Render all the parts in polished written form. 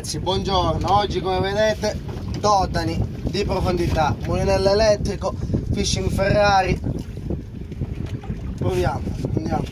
ragazzi, buongiorno. Oggi come vedete totani di profondità, mulinello elettrico, fishing Ferrari. Proviamo, andiamo.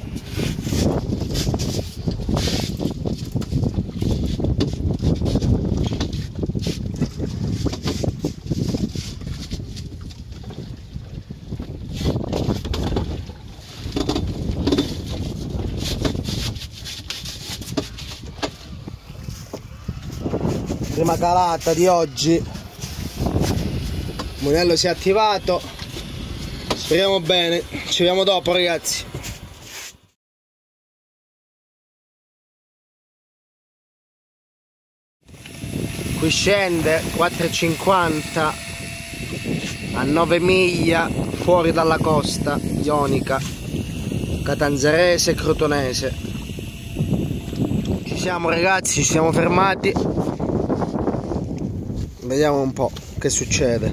Prima calata di oggi, il mulinello si è attivato, speriamo bene, ci vediamo dopo ragazzi. Qui scende 4,50 a 9 miglia fuori dalla costa ionica, catanzarese e crotonese. Ci siamo ragazzi, ci siamo fermati. Vediamo un po' che succede.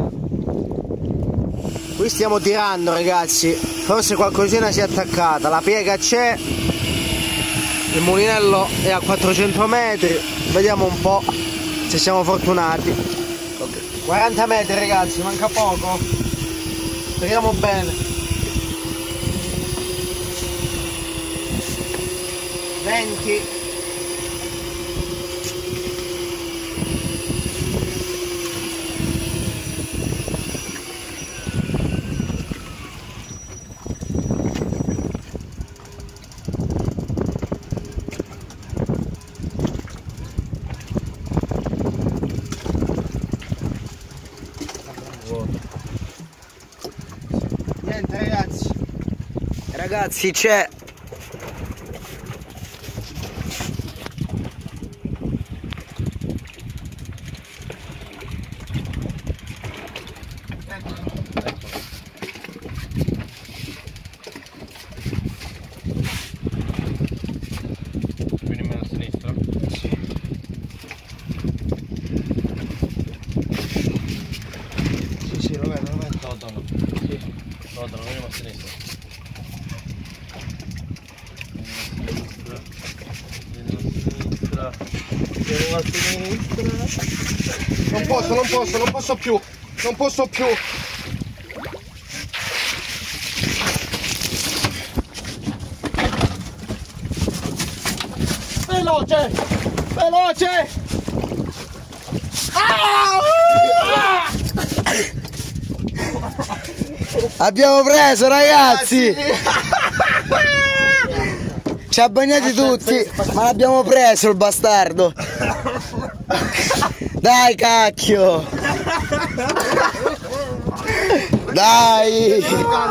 Qui stiamo tirando ragazzi, forse qualcosina si è attaccata, la piega c'è, il mulinello è a 400 metri, vediamo un po' se siamo fortunati. 40 metri ragazzi, manca poco, speriamo bene. 20. Niente ragazzi c'è. Vieni a sinistra? Sì, lo vedo. Totano. Sì. Totano, vieni a sinistra. Vieni a sinistra. Non posso più. Veloce! Abbiamo preso ragazzi! Ci ha bagnati tutti, ma l'abbiamo preso il bastardo! Dai cacchio! Dai!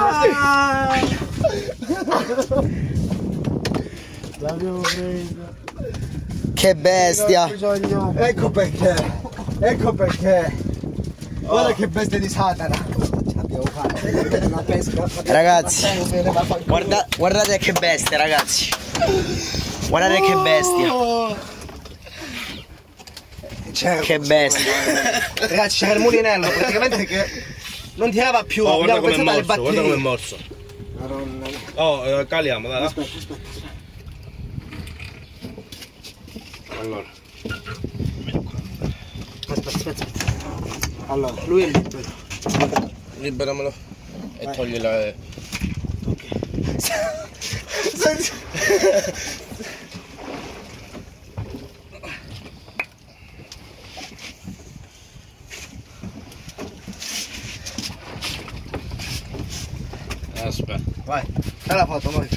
L'abbiamo preso. Che bestia! Ecco perché. Guarda che bestia di Satana. Abbiamo fatto una pesca. Ragazzi, guardate che bestia ragazzi! Guardate che bestia! Che bestia! Ragazzi c'era il mulinello praticamente che non tirava più. Oh, guarda abbiamo come è pensato alle morso, guarda come è batterie. morso. Madonna. Oh, caliamo, dai. Aspetta. Allora. Aspetta. Allora, lui è libero. Liberamelo. E togli la... Ok. Aspetta. Vai, fai la foto, vai.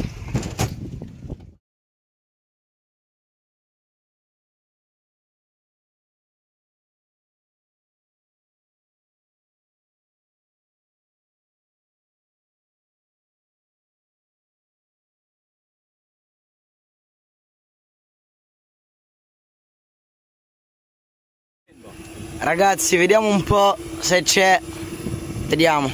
Ragazzi, vediamo un po' se c'è. Vediamo.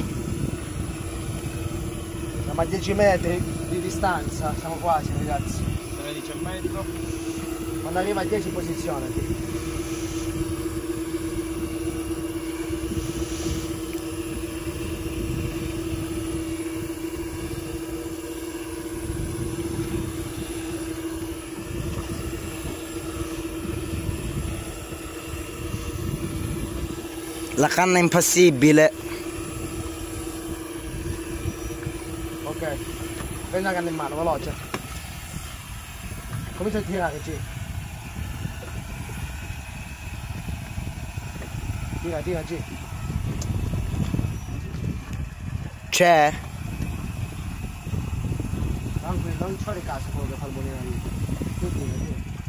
Siamo a 10 metri di distanza, siamo quasi ragazzi. 13,5. Quando arriva a 10 posizionati. La canna è impassibile. Ok, prendi la canna in mano, veloce. Comincia a tirare, G. Tira, G. C'è? Tranquillo, non ci fare caso quello che fa il mulino lì. Tira.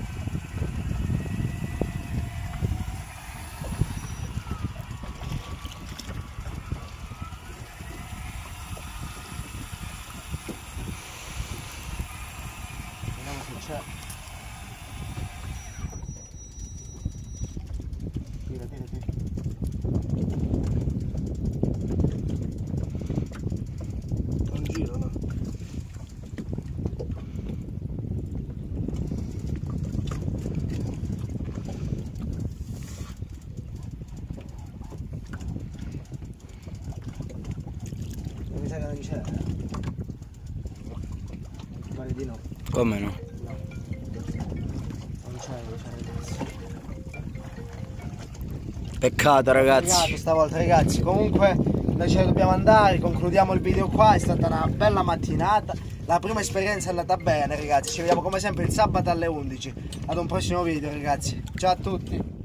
Vediamo se c'è. Tira. Non giro, no? Mi sa che non c'è. Pare di no. Come no? No. Non c'è ragazzi. Peccato ragazzi. Peccato stavolta ragazzi. Comunque noi ce ne dobbiamo andare. Concludiamo il video qua. È stata una bella mattinata. La prima esperienza è andata bene ragazzi. Ci vediamo come sempre il sabato alle 11. Ad un prossimo video ragazzi. Ciao a tutti.